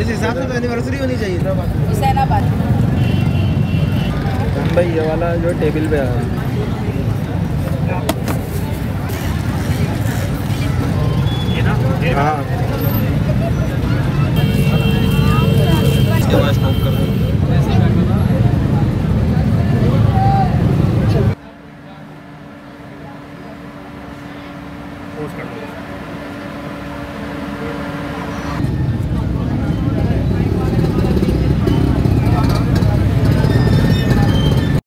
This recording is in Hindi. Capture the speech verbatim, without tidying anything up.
इस हिसाब से तो एनिवर्सरी होनी चाहिए था हुसैनाबाद। भाई ये वाला जो टेबल पे आ रहा है हाँ इसके बाद स्टॉप कर दो। पोस्ट कर दो।